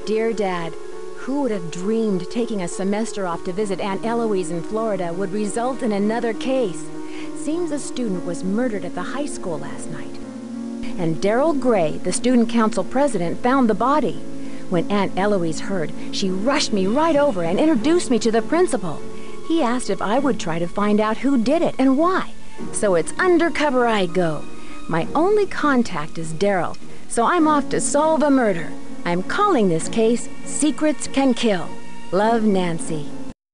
Dear Dad, who would have dreamed taking a semester off to visit Aunt Eloise in Florida would result in another case? Seems a student was murdered at the high school last night. And Daryl Gray, the student council president, found the body. When Aunt Eloise heard, she rushed me right over and introduced me to the principal. He asked if I would try to find out who did it and why. So it's undercover I go. My only contact is Daryl, so I'm off to solve a murder. I'm calling this case Secrets Can Kill. Love, Nancy.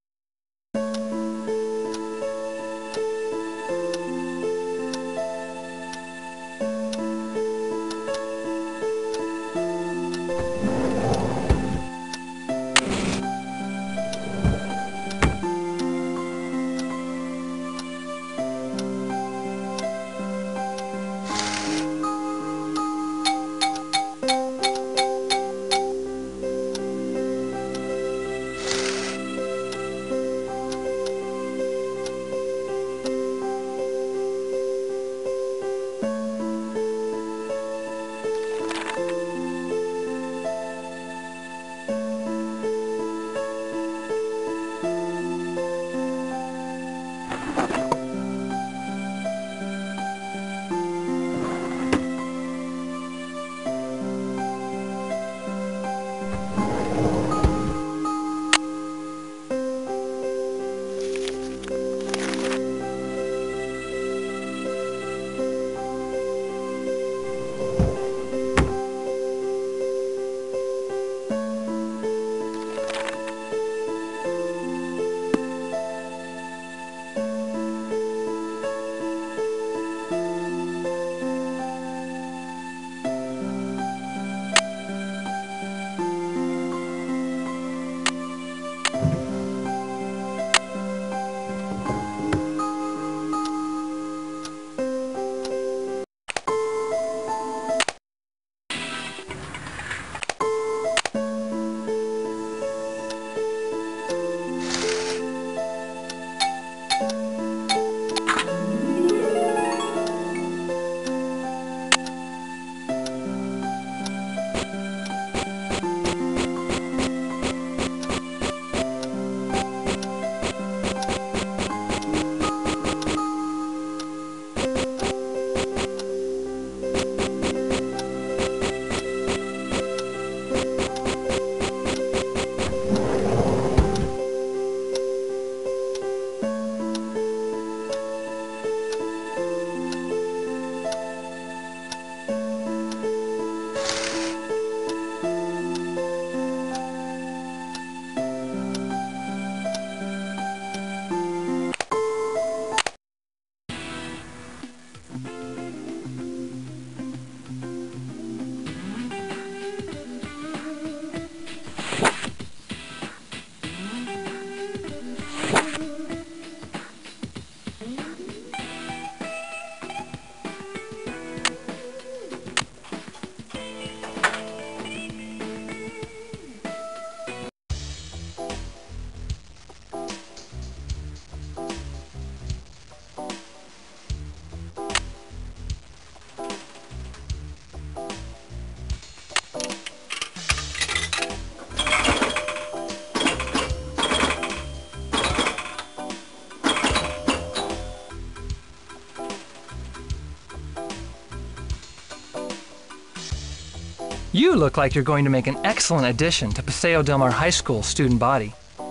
You look like you're going to make an excellent addition to Paseo Del Mar High School student body.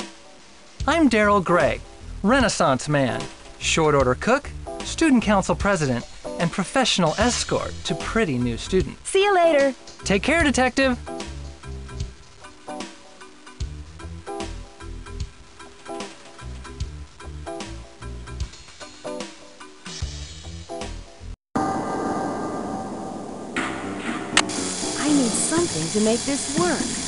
I'm Daryl Gray, Renaissance man, short order cook, student council president, and professional escort to pretty new students. See you later. Take care, detective. I need something to make this work.